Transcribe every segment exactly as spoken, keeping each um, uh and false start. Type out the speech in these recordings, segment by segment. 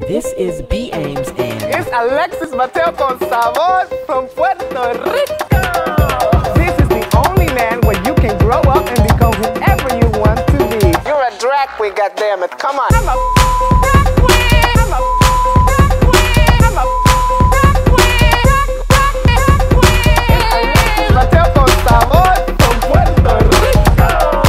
This is B. Ames and it's Alexis Mateo con sabor from Puerto Rico. This is the only land where you can grow up and become whoever you want to be. You're a drag queen, goddammit. Come on. I'm a drag queen. I'm a drag queen. I'm a drag queen. It's Alexis Mateo con sabor from Puerto Rico.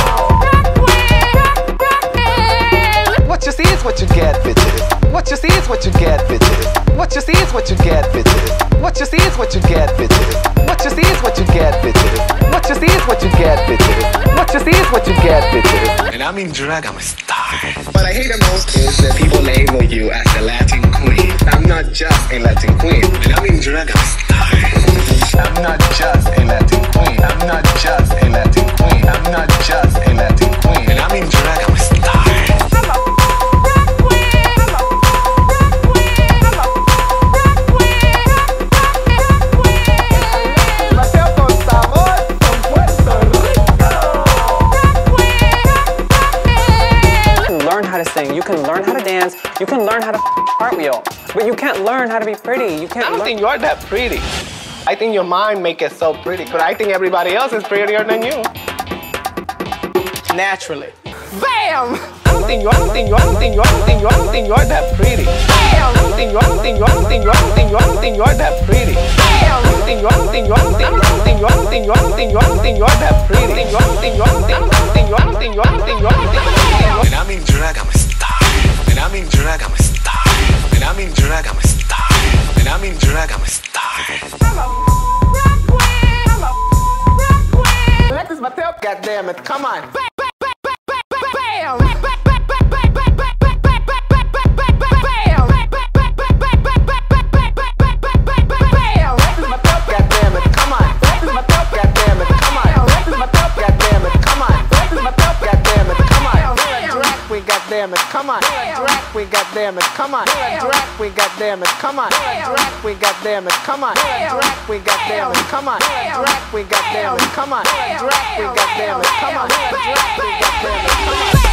What you see is what you get, bitches. What you see is what you get, bitches. What you see is what you get, bitches. What you see is what you get, bitches. What you see is what you get, bitches. What you see is what you get, bitches. What you see is what you get, bitches. And I mean drag, I'm a star. What I hate the most is that people label you as the Latin queen. I'm not just a Latin queen. And I mean drag, I'm a star. I'm not just a Latin queen. I'm not just a Latin queen. I'm not just a Latin queen. And I mean drag, I'm a star. You can learn how to dance, you can learn how to cartwheel, but you can't learn how to be pretty. You can't I don't learn. think you're that pretty. I think your mind make it so pretty, but I think everybody else is prettier than you. Naturally. Bam! I don't think you, I don't think you, I don't think you, I don't think you, I don't think you're that pretty. Bam! I don't think you, I don't think you, I don't think you, I don't think you, I don't think you're that pretty. Bam! I don't think you, I don't think you, I don't think you, I don't think you, I don't think you, I don't think you, I don't think you're that pretty. I don't think you, I don't think you, I don't think you, I don't think you, I don't think you, I don't think you, I don't think you. And I mean drag, I'm a star. And I mean drag, I'm a star. And I mean drag, I'm a star. And I mean drag, I'm a star. I'm a drag queen. I'm a drag queen. Alexis Mateo, goddammit, come on. Bam! Goddammit, come on. Drag queen, goddammit, come on. Drag queen, goddammit, come on. Drag queen, goddammit, come on. Drag queen, goddammit, come on. Drag queen, goddammit, come on. Drag queen, goddammit, come on. Drag queen, goddammit, come on.